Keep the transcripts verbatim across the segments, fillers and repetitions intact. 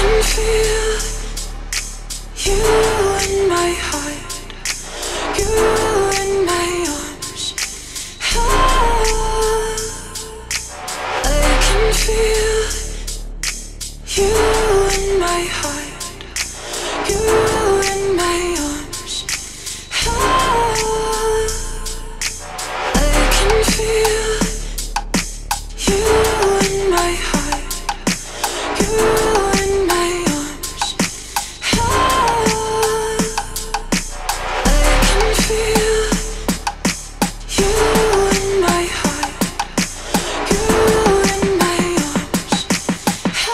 can feel you in my heart, you in my arms. Ah, I can feel you in my heart, you in my arms. Ah, I can feel you in my heart, you in my arms. Ah, I can feel you in my heart, you in my arms. Ah,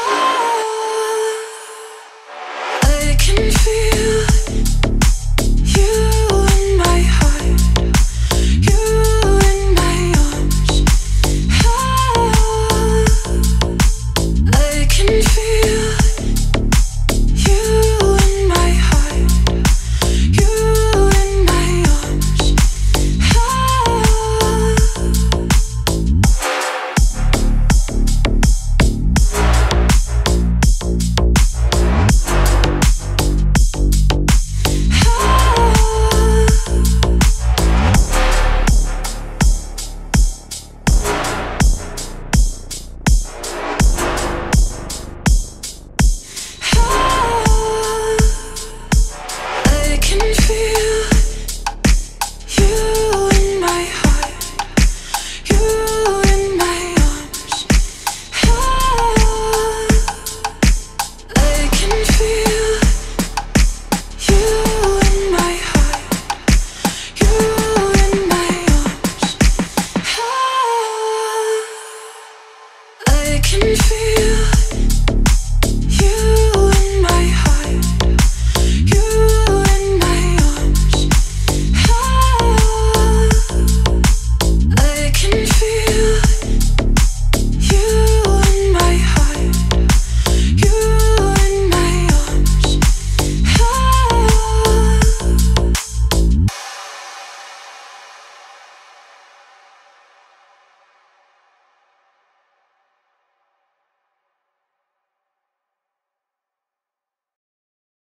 I can feel you in my heart, you in my arms. Ah, I can feel